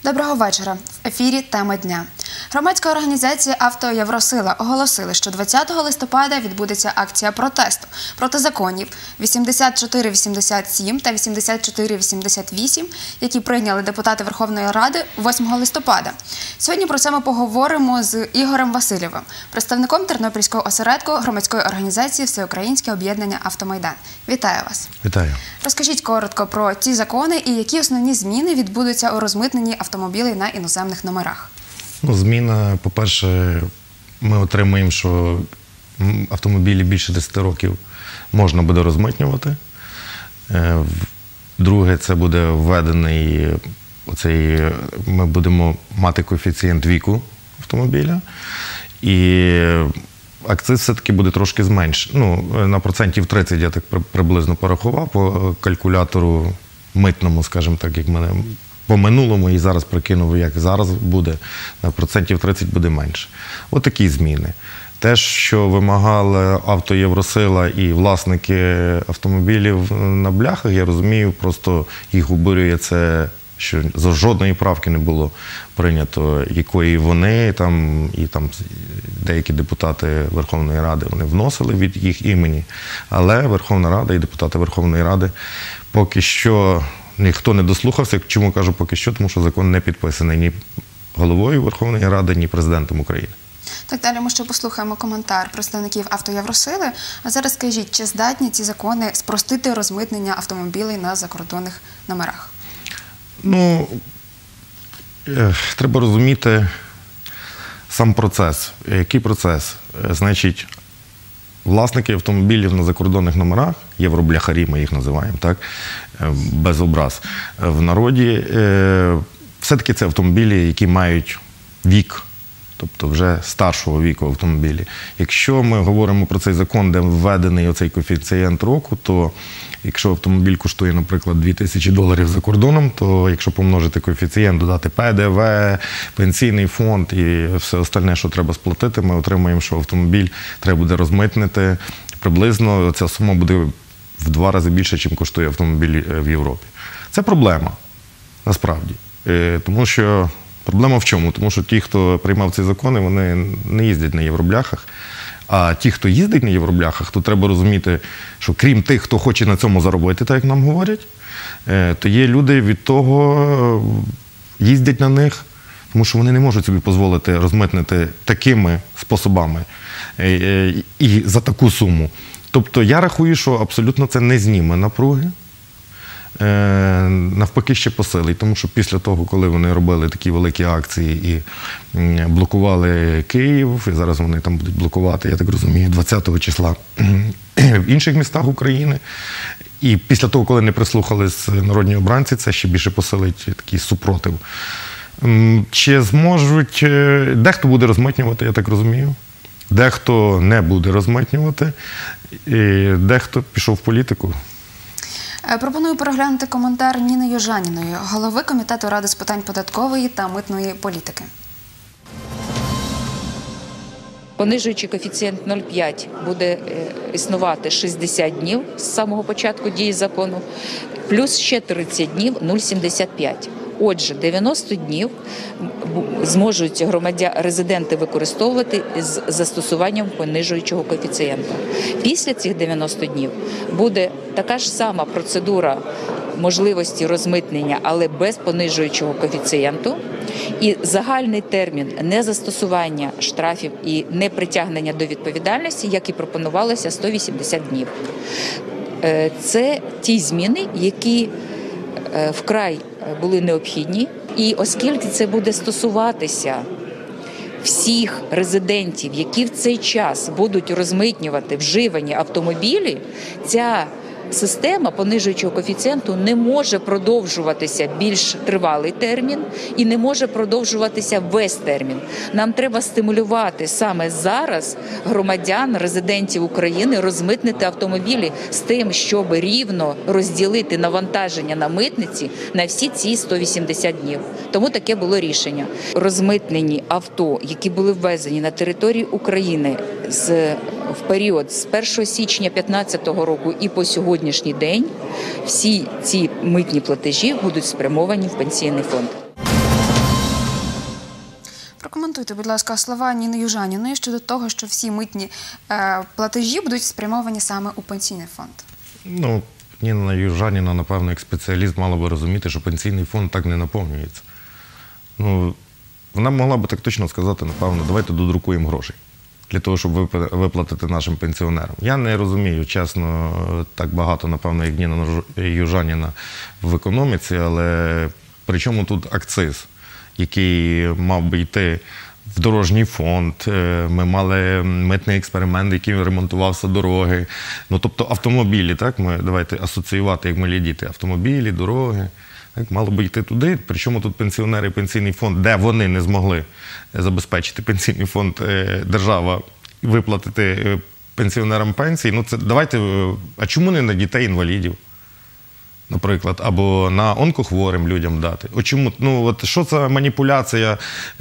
Доброго вечора. В ефірі «Тема дня». Громадська організація «Авто Євросила» оголосили, що 20 листопада відбудеться акція протесту проти законів 8487 та 8488, які прийняли депутати Верховної Ради 8 листопада. Сьогодні про це ми поговоримо з Ігорем Васильєвим, представником Тернопільського осередку громадської організації «Всеукраїнське об'єднання Автомайдан». Вітаю вас. Вітаю. Розкажіть коротко про ці закони і які основні зміни відбудуться у розмитненні автомобілів на іноземних номерах. Зміна, по-перше, ми отримаємо, що автомобілі більше 10 років можна буде розмитнювати. Друге, це буде введений ми будемо мати коефіцієнт віку автомобіля. І акциз все-таки буде трошки зменшений. На процентів 30 я так приблизно порахував по калькулятору митному, скажімо так, як мене по минулому і зараз прикинув, як зараз буде, на процентів 30 буде менше. Отакі зміни. Те, що вимагали «Авто Євросила» і власники автомобілів на бляхах, я розумію, просто їх обурює це, що за жодної правки не було прийнято, якої вони і деякі депутати Верховної Ради вони вносили від їх імені. Але Верховна Рада і депутати Верховної Ради поки що ніхто не дослухався. Чому кажу поки що? Тому що закон не підписаний ні головою Верховної Ради, ні президентом України. Так, далі ми ще послухаємо коментар представників «Авто Євросили». А зараз скажіть, чи здатні ці закони спростити розмитнення автомобілів на закордонних номерах? Треба розуміти сам процес. Який процес? Значить, власники автомобілів на закордонних номерах, євробляхарі ми їх називаємо, так, без образ, в народі, все-таки це автомобілі, які мають вік, тобто вже старшого віку автомобілі. Якщо ми говоримо про цей закон, де введений оцей коефіцієнт року, то якщо автомобіль коштує, наприклад, $2000 за кордоном, то якщо помножити коефіцієнт, додати ПДВ, пенсійний фонд і все остальне, що треба сплатити, ми отримаємо, що автомобіль треба буде розмитнити. Приблизно ця сума буде в 2 рази більше, ніж коштує автомобіль в Європі. Це проблема, насправді. Тому що проблема в чому? Тому що ті, хто приймав ці закони, вони не їздять на євробляхах. А ті, хто їздить на євробляхах, то треба розуміти, що крім тих, хто хоче на цьому заробити, так як нам говорять, то є люди від того їздять на них, тому що вони не можуть собі дозволити розмитнити такими способами і за таку суму. Тобто я рахую, що абсолютно це не зніме напруги, навпаки ще посилить, тому що після того, коли вони робили такі великі акції і блокували Київ, і зараз вони там будуть блокувати, я так розумію, 20 числа в інших містах України, і після того, коли не прислухались народні обранці, це ще більше посилить такий супротив. Чи зможуть, дехто буде розмитнювати, я так розумію, дехто не буде розмитнювати, і дехто пішов в політику. Пропоную переглянути коментар Ніни Южаніної, голови Комітету Ради з питань податкової та митної політики. Понижуючий коефіцієнт 0,5 буде існувати 60 днів з самого початку дії закону, плюс ще 30 днів 0,75. Отже, 90 днів зможуть резиденти використовувати з застосуванням понижуючого коефіцієнту. Після цих 90 днів буде така ж сама процедура можливості розмитнення, але без понижуючого коефіцієнту. І загальний термін незастосування штрафів і непритягнення до відповідальності, як і пропонувалося, 180 днів. Це ті зміни, які вкрай були необхідні, і оскільки це буде стосуватися всіх резидентів, які в цей час будуть розмитнювати вживані автомобілі, ця система понижуючого коефіцієнту не може продовжуватися більш тривалий термін і не може продовжуватися весь термін. Нам треба стимулювати саме зараз громадян, резидентів України розмитнити автомобілі з тим, щоб рівно розділити навантаження на митниці на всі ці 180 днів. Тому таке було рішення. Розмитнені авто, які були ввезені на території України в період з 1 січня 2015 року і по сьогоднішній день, всі ці митні платежі будуть спрямовані в пенсійний фонд. прокоментуйте, будь ласка, слова Ніни Южаніної щодо того, що всі митні платежі будуть спрямовані саме у пенсійний фонд. Ну, Ніна Южаніна, напевно, як спеціаліст мала би розуміти, що пенсійний фонд так не наповнюється. Ну, вона могла би так точно сказати, напевно, давайте додрукуємо грошей для того, щоб виплатити нашим пенсіонерам. Я не розумію, чесно, так багато, напевно, як Ніна Южаніна в економіці, але при чому тут акциз, який мав би йти в дорожній фонд, ми мали митний експеримент, який ремонтувався дороги. Ну, тобто автомобілі, так, давайте асоціювати, як малі діти, автомобілі, дороги. Так, мало би йти туди, причому тут пенсіонери і пенсійний фонд, де вони не змогли забезпечити пенсійний фонд, держава, виплатити пенсіонерам пенсії. Ну, це давайте, а чому не на дітей-інвалідів, наприклад, або на онкохворим людям дати? От чому? Ну, от що це маніпуляція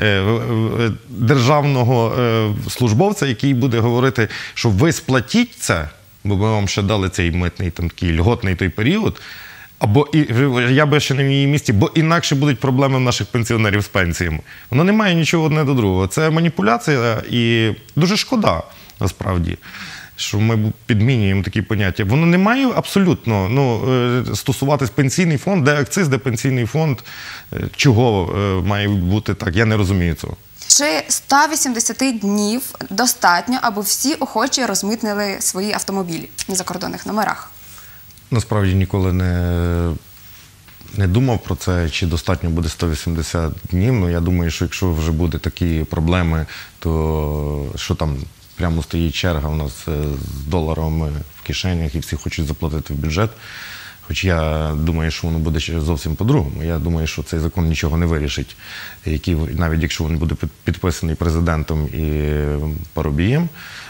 державного службовця, який буде говорити, що ви сплатіть це, бо ми вам ще дали цей митний, там, такий льготний той період, або я би ще не в її місці, бо інакше будуть проблеми в наших пенсіонерів з пенсіями. Воно не має нічого одне до другого. Це маніпуляція і дуже шкода, насправді, що ми підмінюємо такі поняття. Воно не має абсолютно стосуватись пенсійний фонд, де акциз, де пенсійний фонд, чого має бути так, я не розумію цього. Чи 180 днів достатньо, аби всі охочі розмитнили свої автомобілі на закордонних номерах? Насправді ніколи не думав про це, чи достатньо буде 180 днів. Ну, я думаю, що якщо вже буде такі проблеми, то що там прямо стоїть черга у нас з доларами в кишенях і всі хочуть заплатити в бюджет. Хоч я думаю, що воно буде ще зовсім по-другому. Я думаю, що цей закон нічого не вирішить, навіть якщо він буде підписаний президентом і Парубієм.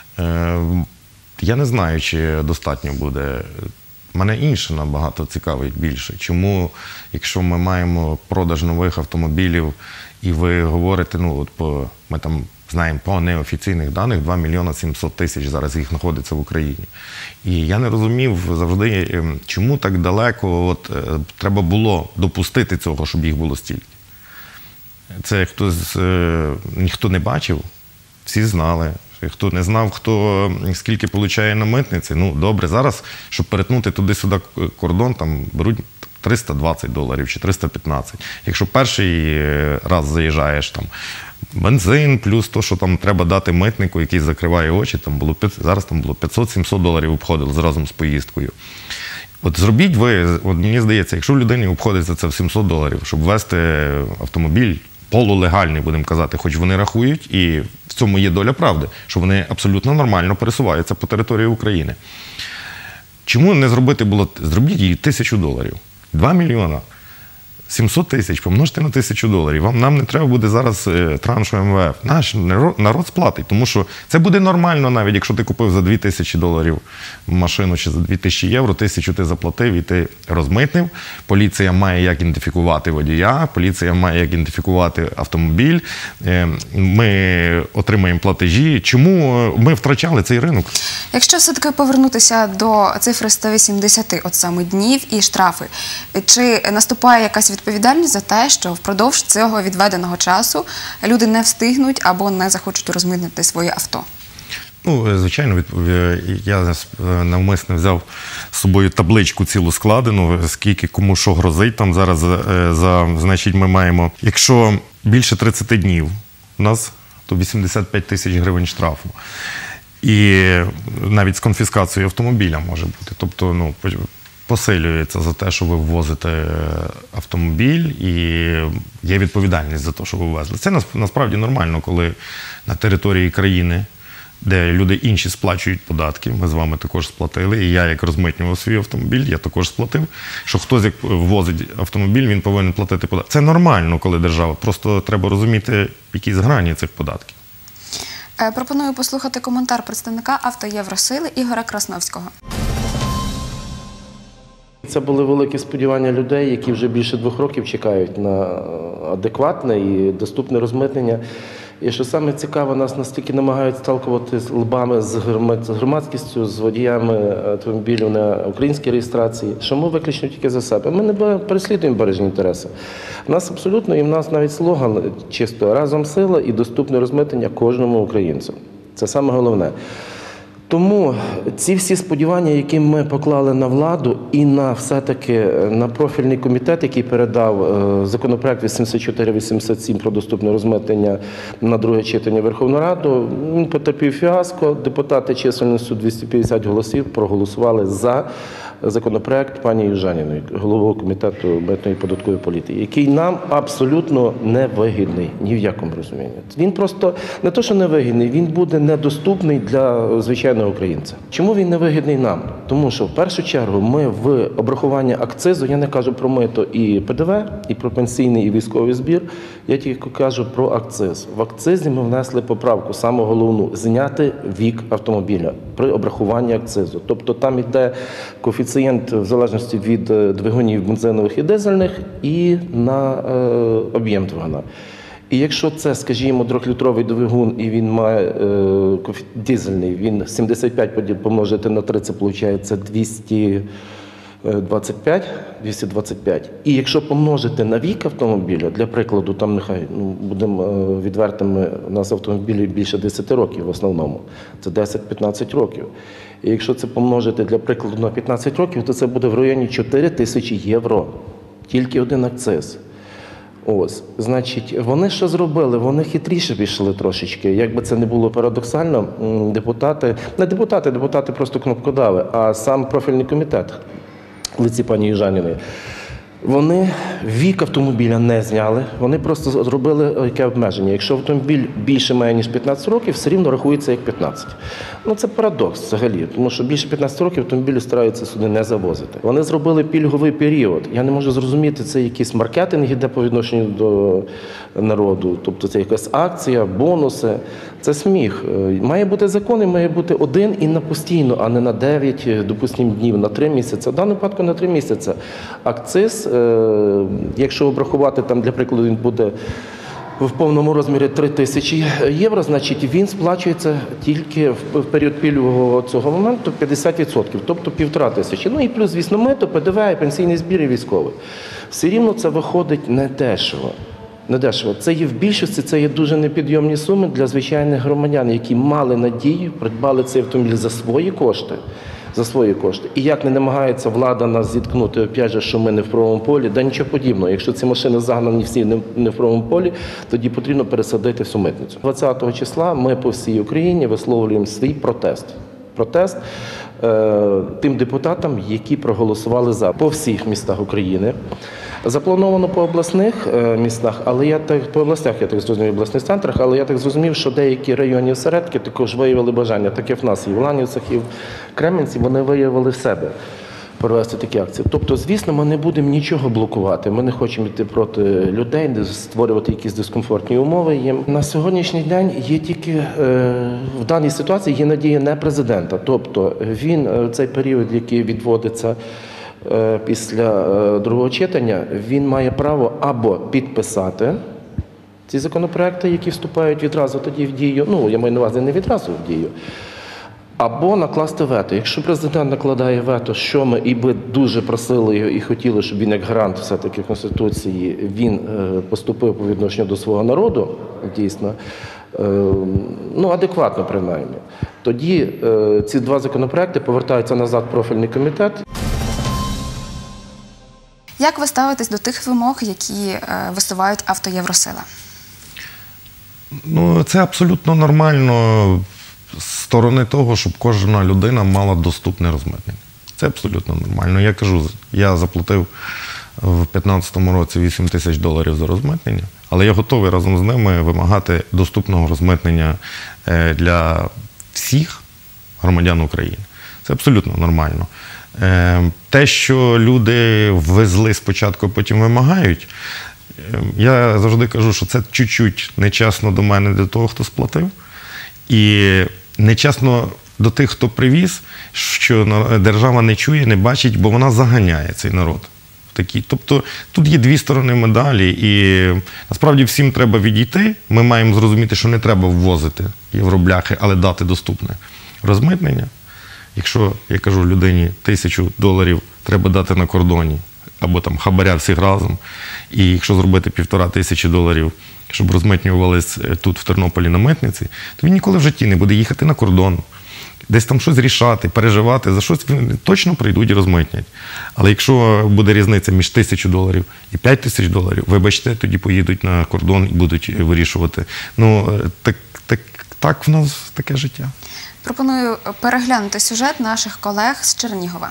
Я не знаю, чи достатньо буде. Мене інше набагато цікавить більше. Чому, якщо ми маємо продаж нових автомобілів, і ви говорите, ми там знаємо по неофіційних даних, 2 мільйона 700 тисяч зараз їх знаходиться в Україні. І я не розумів завжди, чому так далеко треба було допустити цього, щоб їх було стільки. Це ніхто не бачив, всі знали. Хто не знав, скільки отримує на митниці, добре, зараз, щоб перетнути туди-сюди кордон, там беруть $320 чи 315. Якщо перший раз заїжджаєш, там бензин, плюс то, що там треба дати митнику, який закриває очі, зараз там було $500-700 обходило разом з поїздкою. От зробіть мені здається, якщо людині обходиться це в $700, щоб ввести автомобіль, полулегальний, будемо казати, хоч вони рахують, і в цьому є доля правди, що вони абсолютно нормально пересуваються по території України. Чому не зробити було? Зробіть її $1000. 2 мільйона 700 тисяч помножте на $1000. Нам не треба буде зараз траншу МВФ. Наш народ сплатить, тому що це буде нормально навіть, якщо ти купив за $2000 машину чи за 2000 євро, 1000 ти заплатив і ти розмитнив. Поліція має як ідентифікувати водія, поліція має як ідентифікувати автомобіль. Ми отримаємо платежі. Чому ми втрачали цей ринок? Якщо все-таки повернутися до цифри 180 от саме днів і штрафи, чи наступає якась відповідальність за те, що впродовж цього відведеного часу люди не встигнуть або не захочуть розмитнити своє авто? Звичайно, я навмисно взяв з собою табличку цілу складену, скільки кому що грозить. Там зараз, значить, ми маємо, якщо більше 30 днів у нас, то 85 тисяч гривень штрафу. І навіть з конфіскацією автомобіля може бути. Тобто, посилюється за те, що ви ввозите автомобіль, і є відповідальність за те, що ви ввезли. Це насправді нормально, коли на території країни, де люди інші сплачують податки, ми з вами також сплатили, і я, як розмитнював свій автомобіль, я також сплатив, що хтось, як ввозить автомобіль, він повинен платити податки. Це нормально, коли держава, просто треба розуміти якісь грані цих податків. Пропоную послухати коментар представника «Автоєвросили» Ігоря Красновського. Це були великі сподівання людей, які вже більше 2 років чекають на адекватне і доступне розмитнення. І що саме цікаво, нас настільки намагають сталкувати з лбами з громадськістю, з водіями автомобілів на українській реєстрації, що ми виключно тільки за себе. Ми не переслідуємо бережні інтереси. У нас абсолютно, і в нас навіть слоган чисто «Разом сила» і доступне розмитнення кожному українцю. Це саме головне. Тому ці всі сподівання, які ми поклали на владу і на все-таки на профільний комітет, який передав законопроект 8487 про доступне розмитнення на друге читання Верховну Раду, він потерпів фіаско. Депутати чисельністю 250 голосів проголосували за законопроект пані Южаніної, голови комітету митної і податкової політики, який нам абсолютно не вигідний, ні в якому розумінні. Він просто не то, що не вигідний, він буде недоступний для звичайного українця. Чому він не вигідний нам? Тому що в першу чергу ми в обрахуванні акцизу, я не кажу про мито і ПДВ, і про пенсійний і військовий збір, я тільки кажу про акциз. В акцизі ми внесли поправку, саме головну, зняти вік автомобіля при обрахуванні акцизу. Тобто там йде коефіцієнт в залежності від двигунів бензинових і дизельних і на об'єм двигуна. І якщо це, скажімо, 3-літровий двигун і він має дизельний, він 75 помножити на 3, це виходить 225. І якщо помножити на вік автомобіля, для прикладу, там нехай, будемо відвертими, у нас автомобілі більше 10 років в основному, це 10-15 років. І якщо це помножити, для прикладу, на 15 років, то це буде в районі 4 тисячі євро. Тільки один акциз. Ось, значить, вони що зробили? Вони хитріше пішли трошечки. Як би це не було парадоксально, депутати просто кнопкодави, а сам профільний комітет в лиці пані Южаніної, вони вік автомобіля не зняли, вони просто зробили яке обмеження. Якщо автомобіль більше має, ніж 15 років, все рівно рахується як 15. Це парадокс взагалі, тому що більше 15 років автомобілі стараються сюди не завозити. Вони зробили пільговий період. Я не можу зрозуміти, це якийсь маркетинг іде по відношенню до народу, тобто це якась акція, бонуси. Це сміх. Має бути закон, і має бути один і на постійно, а не на 9, допустимо, днів, на 3 місяці. В даному випадку на 3 місяці. Акциз, якщо обрахувати, там, для прикладу, він буде в повному розмірі 3 тисячі євро, значить він сплачується тільки в період пільгового цього моменту 50%, тобто 1500. І плюс, звісно, мито, ПДВ, пенсійний збір і військовий. Все рівно це виходить недешево. Це є в більшості, це є дуже непідйомні суми для звичайних громадян, які мали надію, придбали цей автомобіль за свої кошти. І як не намагається влада нас зіткнути, опять же, що ми не в правовому полі, да нічого подібного. Якщо ці машини загнані всі не в правовому полі, тоді потрібно пересадити всю митницю. 20 числа ми по всій Україні висловлюємо свій протест. Тим депутатам, які проголосували за по всіх містах України. Заплановано по обласних містах, по областях, я так зрозумів, обласних центрах, але я так зрозумів, що деякі районні осередки також виявили бажання, так як в нас і в Ланівцях, і в Кременці, вони виявили в себе провести такі акції. Тобто, звісно, ми не будемо нічого блокувати, ми не хочемо йти проти людей, створювати якісь дискомфортні умови їм. На сьогоднішній день є тільки, в даній ситуації є надія не президента, тобто він, цей період, який відводиться після другого читання, він має право або підписати ці законопроекти, які вступають відразу тоді в дію, я маю на увазі не відразу в дію, або накласти вето. Якщо президент накладає вето, що ми і би дуже просили його і хотіли, щоб він як гарант все-таки Конституції, він поступив по відношенню до свого народу, дійсно, адекватно принаймні, тоді ці 2 законопроекти повертаються назад в профільний комітет. Як ви ставитесь до тих вимог, які висувають «Автоєвросила»? Це абсолютно нормально з сторони того, щоб кожна людина мала доступне розмитнення. Це абсолютно нормально. Я кажу, я заплатив в 2015 році $8 000 за розмитнення, але я готовий разом з ними вимагати доступного розмитнення для всіх громадян України. Це абсолютно нормально. Те, що люди ввезли спочатку, потім вимагають, я завжди кажу, що це чуть-чуть нечесно до мене, до того, хто сплатив, і нечесно до тих, хто привіз, що держава не чує, не бачить, бо вона заганяє цей народ такі. Тобто тут є дві сторони медалі, і насправді всім треба відійти. Ми маємо зрозуміти, що не треба ввозити євробляхи, але дати доступне розмитнення. Якщо, я кажу людині, $1000 треба дати на кордоні, або там хабаря всіх разом, і якщо зробити $1500, щоб розмитнювались тут в Тернополі на митниці, то він ніколи в житті не буде їхати на кордон, десь там щось рішати, переживати, за щось вони точно прийдуть і розмитнять. Але якщо буде різниця між $1000 і $5000, вибачте, тоді поїдуть на кордон і будуть вирішувати. Ну, так в нас таке життя. Пропоную переглянути сюжет наших колег з Чернігова.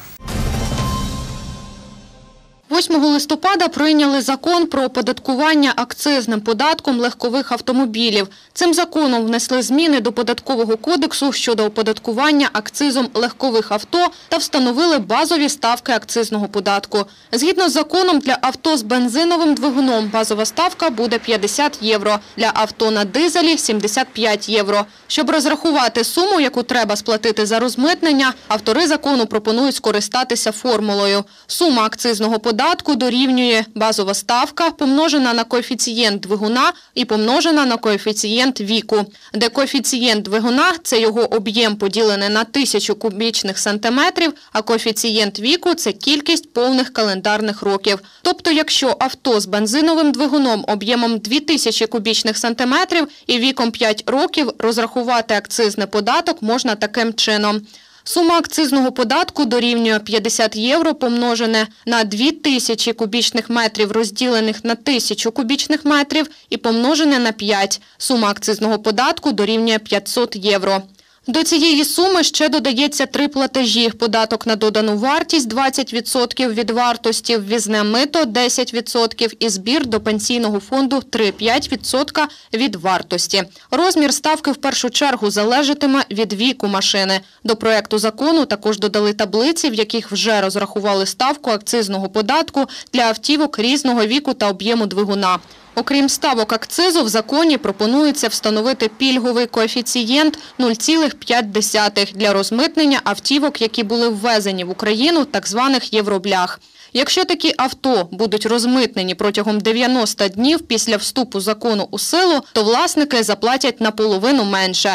8 листопада прийняли закон про оподаткування акцизним податком легкових автомобілів. Цим законом внесли зміни до Податкового кодексу щодо оподаткування акцизом легкових авто та встановили базові ставки акцизного податку. Згідно з законом, для авто з бензиновим двигуном базова ставка буде €50, для авто на дизелі – €75. Щоб розрахувати суму, яку треба сплатити за розмитнення, автори закону пропонують скористатися формулою. Сума акцизного податку дорівнює базова ставка, помножена на коефіцієнт двигуна і помножена на коефіцієнт віку, де коефіцієнт двигуна – це його об'єм поділений на 1000 кубічних сантиметрів, а коефіцієнт віку – це кількість повних календарних років. Тобто, якщо авто з бензиновим двигуном об'ємом 2000 кубічних сантиметрів і віком 5 років, розрахувати акцизний податок можна таким чином. Сума акцизного податку дорівнює €50 помножене на 2000 кубічних метрів розділених на 1000 кубічних метрів і помножене на 5. Сума акцизного податку дорівнює €500. До цієї суми ще додається 3 платежі – податок на додану вартість 20% від вартості, ввізне мито 10% і збір до пенсійного фонду 3,5% від вартості. Розмір ставки в першу чергу залежатиме від віку машини. До проекту закону також додали таблиці, в яких вже розрахували ставку акцизного податку для автівок різного віку та об'єму двигуна. Окрім ставок акцизу, в законі пропонується встановити пільговий коефіцієнт 0,5 для розмитнення автівок, які були ввезені в Україну, так званих євроблях. Якщо такі авто будуть розмитнені протягом 90 днів після вступу закону у силу, то власники заплатять наполовину менше.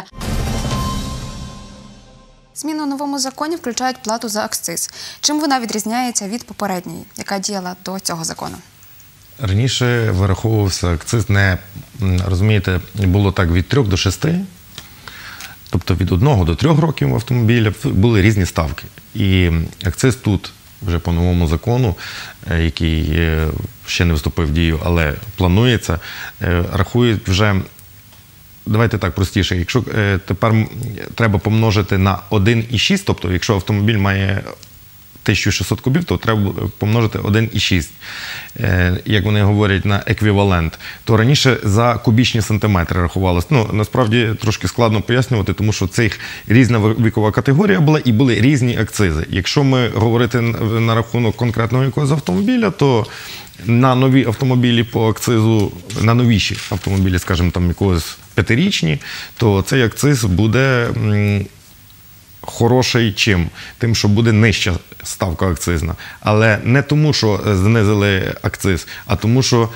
Зміни у новому законі включають плату за акциз. Чим вона відрізняється від попередньої, яка діяла до цього закону? Раніше вираховувався акциз, розумієте, було так від 3 до 6, тобто від 1 до 3 років автомобіля були різні ставки. І акциз тут, вже по новому закону, який ще не вступив в дію, але планується, рахують вже, давайте так простіше, якщо тепер треба помножити на 1,6, тобто якщо автомобіль має 1600 кубів, то треба помножити 1,6, як вони говорять, на еквівалент. То раніше за кубічні сантиметри рахувалось. Ну, насправді, трошки складно пояснювати, тому що це різна вікова категорія була і були різні акцизи. Якщо ми говорити на рахунок конкретного якогось автомобіля, то на нові автомобілі по акцизу, на новіші автомобілі, скажімо, там якогось 5-річні, то цей акциз буде хороший чим? Тим, що буде нижча ставка акцизна. Але не тому, що знизили акциз, а тому, що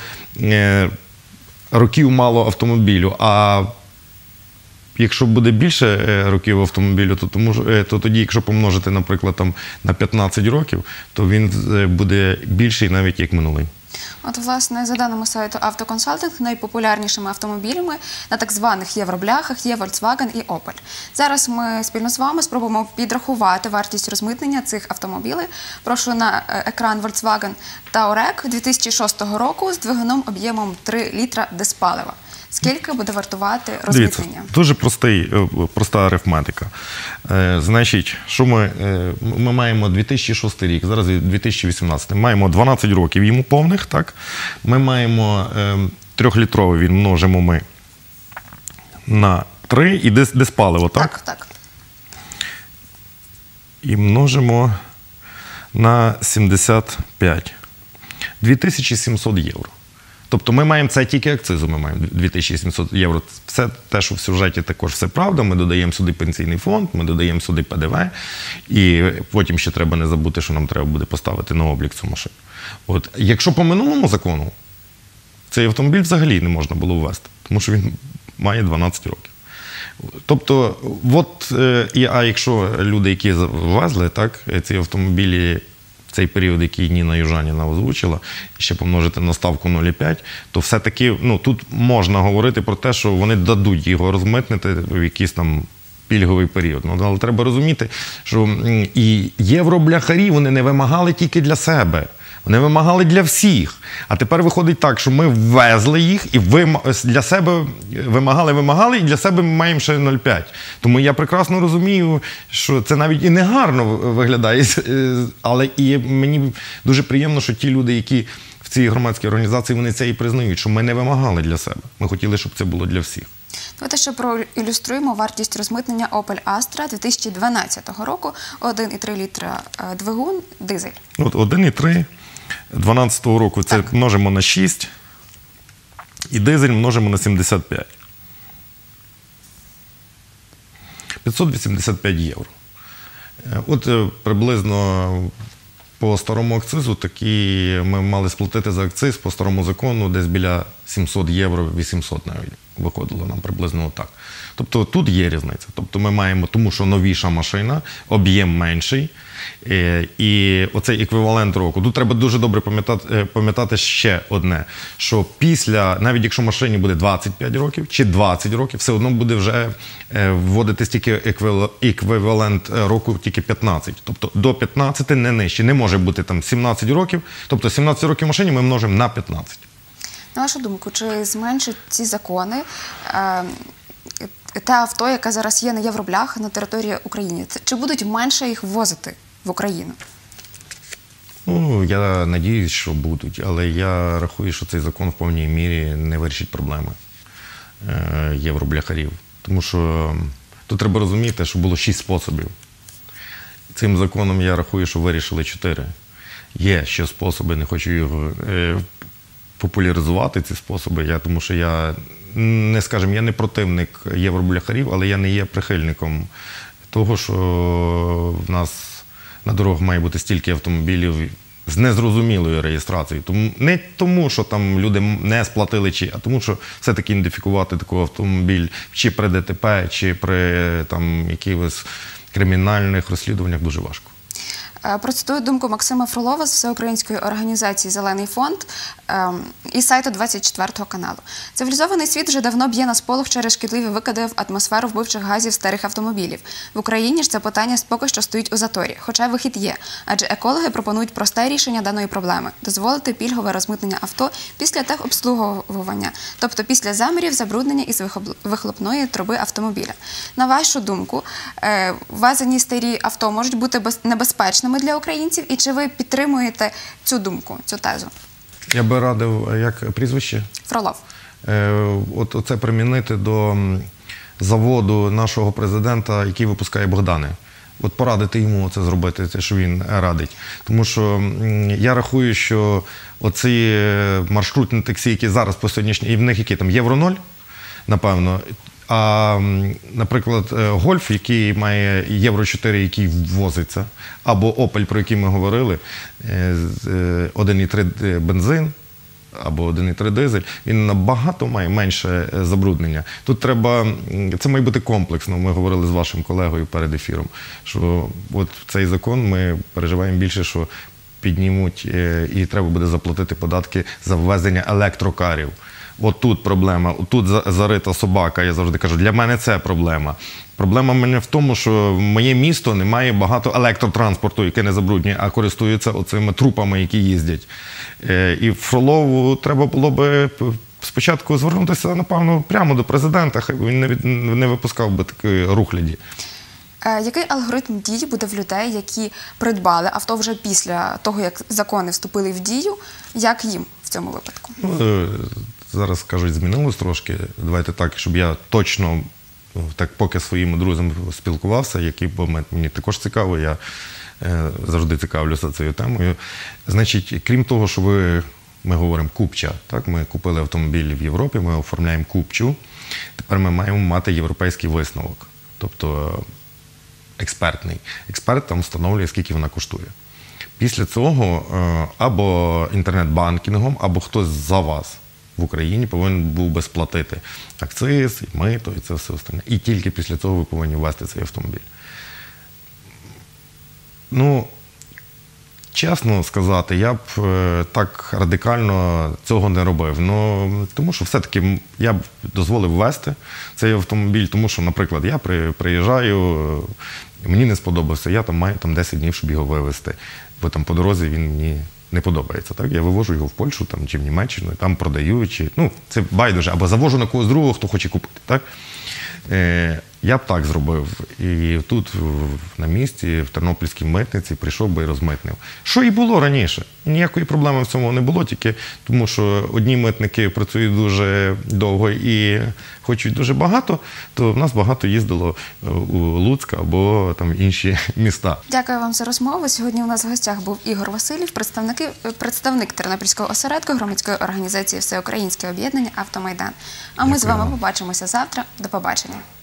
років мало автомобілю. А якщо буде більше років автомобілю, то тоді, якщо помножити, наприклад, там, на 15 років, то він буде більший навіть як минулий. От, власне, за даними сайту «Автоконсалтинг», найпопулярнішими автомобілями на так званих євробляхах є Volkswagen і Opel. Зараз ми спільно з вами спробуємо підрахувати вартість розмитнення цих автомобілів. Прошу на екран Volkswagen Touareg 2006 року з двигуном об'ємом 3 літра диспалива. Скільки буде вартувати розмитнення? Дивіться, дуже проста арифметика. Значить, що ми маємо 2006 рік, зараз 2018. Маємо 12 років йому повних, так? Ми маємо 3-літровий, він множимо ми на 3 і диспаливо, так? Так, так. І множимо на 75. 2700 євро. Тобто ми маємо це тільки акцизу, ми маємо 2700 євро. Все те, що в сюжеті також все правда, ми додаємо сюди пенсійний фонд, ми додаємо сюди ПДВ, і потім ще треба не забути, що нам треба буде поставити на облік цю машину. От. Якщо по минулому закону, цей автомобіль взагалі не можна було ввести, тому що він має 12 років. Тобто, а якщо люди, які ввезли ці автомобілі в цей період, який Ніна Южаніна озвучила, ще помножити на ставку 0,5, то все-таки тут можна говорити про те, що вони дадуть його розмитнити в якийсь там пільговий період. Але треба розуміти, що і євробляхарі вони не вимагали тільки для себе. Вони вимагали для всіх. А тепер виходить так, що ми ввезли їх і для себе вимагали, і для себе ми маємо ще 0,5. Тому я прекрасно розумію, що це навіть і негарно виглядає. Але і мені дуже приємно, що ті люди, які в цій громадській організації, вони це і признають, що ми не вимагали для себе. Ми хотіли, щоб це було для всіх. Давайте ще проілюструємо вартість розмитнення Opel Astra 2012 року. 1,3 літра двигун, дизель. 1,3 2012 року це множимо на 6 і дизель множимо на 75. 585 євро. Приблизно по старому акцизу ми мали сплатити за акциз по старому закону десь біля 700 євро, 800 навіть виходило нам приблизно так. Тобто тут є різниця. Тобто ми маємо, тому що новіша машина, об'єм менший, і оцей еквівалент року. Тут треба дуже добре пам'ятати ще одне, що навіть якщо машині буде 25 років чи 20 років, все одно буде вже вводитись тільки еквівалент року, тільки 15. Тобто до 15 не нижче. Не може бути там 17 років, тобто 17 років машині ми множимо на 15. На вашу думку, чи зменшать ці закони те авто, яке зараз є на євроблях на території України? Чи будуть менше їх ввозити в Україну? Я надіюсь, що будуть, але я рахую, що цей закон в повній мірі не вирішить проблеми євробляхарів. Тому що тут треба розуміти, що було 6 способів. Цим законом я рахую, що вирішили 4. Є ще способи, не хочу його популяризувати, ці способи, тому що я не противник євробляхарів, але я не є прихильником того, що в нас на дорогах має бути стільки автомобілів з незрозумілою реєстрацією. Не тому, що там люди не сплатили, а тому, що все-таки ідентифікувати такий автомобіль чи при ДТП, чи при якихось кримінальних розслідуваннях дуже важко. Процитую думку Максима Фролова з всеукраїнської організації «Зелений фонд» і сайту 24 каналу. Цивілізований світ вже давно б'є на сполох через шкідливі викиди в атмосферу вбивчих газів старих автомобілів. В Україні ж це питання поки що стоїть у заторі, хоча вихід є. Адже екологи пропонують просте рішення даної проблеми – дозволити пільгове розмитнення авто після техобслуговування, тобто після замірів, забруднення із вихлопної труби автомобіля. На вашу думку, ввезені старі авто можуть бути небезпечними для українців, і чи ви підтримуєте цю думку, цю тезу? Я би радив, як прізвище? Фролов. Оце примінити до заводу нашого президента, який випускає Богдани. Порадити йому це зробити, те, що він радить. Тому що я рахую, що оці маршрутні таксі, які зараз по сьогоднішній, і в них які там Євро 0, напевно, а, наприклад, Гольф, який має Євро 4, який ввозиться, або Опель, про який ми говорили, 1,3 бензин, або 1,3 дизель, він набагато має менше забруднення. Тут треба, це має бути комплексно, ми говорили з вашим колегою перед ефіром, що цей закон ми переживаємо більше, що піднімуть і треба буде заплатити податки за ввезення електрокарів. Тут проблема, тут зарита собака, я завжди кажу, для мене це проблема. Проблема в мене в тому, що моє місто не має багато електротранспорту, який не забруднює, а користується оцими трупами, які їздять. І Фролову треба було би спочатку звернутися, напевно, прямо до президента, хай він не випускав би такі рухляді. Який алгоритм дій буде в людей, які придбали авто вже після того, як закони вступили в дію, як їм в цьому випадку? Зараз, кажуть, змінилось трошки. Давайте так, щоб я точно, так поки своїми друзями спілкувався, бо мені також цікаво, я завжди цікавлюся цією темою. Значить, крім того, що ви ми говоримо купча. Так? Ми купили автомобіль в Європі, ми оформляємо купчу. Тепер ми маємо мати європейський висновок, тобто експертний. Експерт там встановлює, скільки вона коштує. Після цього або інтернет-банкінгом, або хтось за вас в Україні повинен був би сплатити акциз, і мито, і це все остальне. І тільки після цього ви повинні ввести цей автомобіль. Ну, чесно сказати, я б так радикально цього не робив. Ну, тому що все-таки я б дозволив ввести цей автомобіль, тому що, наприклад, я приїжджаю, мені не сподобався, я там маю 10 днів, щоб його вивезти, бо там по дорозі він мені не подобається. Так? Я вивожу його в Польщу там, чи в Німеччину, там продаю, чи, ну, це байдуже, або завожу на когось другого, хто хоче купити. Так? Я б так зробив. І тут на місці, в Тернопільській митниці, прийшов би і розмитнив. Що і було раніше. Ніякої проблеми в цьому не було, тільки тому, що одні митники працюють дуже довго і хочуть дуже багато, то в нас багато їздило у Луцьк або там інші міста. Дякую вам за розмову. Сьогодні у нас в гостях був Ігор Василів, представник Тернопільського осередку громадської організації Всеукраїнське об'єднання «Автомайдан». А ми з вами побачимося завтра. До побачення.